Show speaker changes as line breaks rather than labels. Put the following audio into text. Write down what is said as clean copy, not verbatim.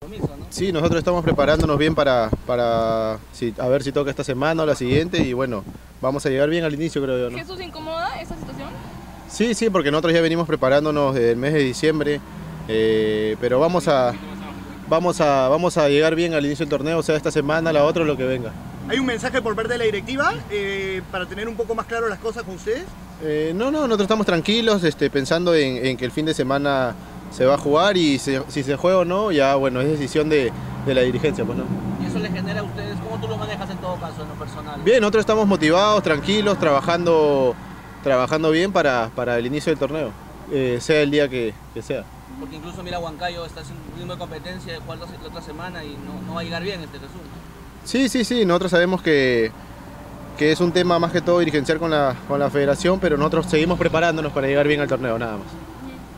compromiso, ¿no?
Sí, nosotros estamos preparándonos bien a ver si toca esta semana o la siguiente y bueno, vamos a llegar bien al inicio, creo yo, ¿no?
¿Jesús incomoda esa situación?
Sí, sí, porque nosotros ya venimos preparándonos desde el mes de diciembre, pero vamos a llegar bien al inicio del torneo, o sea, esta semana, la otra, lo que venga.
¿Hay un mensaje por parte de la directiva para tener un poco más claro las cosas con ustedes?
No, nosotros estamos tranquilos, pensando en que el fin de semana se va a jugar y si se juega o no, ya bueno, es decisión de la dirigencia, pues, ¿no?
¿Y eso le genera a ustedes? ¿Cómo tú lo manejas en todo caso, en lo personal?
Bien, nosotros estamos motivados, tranquilos, trabajando bien para el inicio del torneo, sea el día que sea.
Porque incluso mira, Huancayo está haciendo un ritmo de competencia de jugar la otra semana y no va a llegar bien este resumen.
Sí, nosotros sabemos que es un tema más que todo dirigencial con la federación, pero nosotros seguimos preparándonos para llegar bien al torneo, nada más.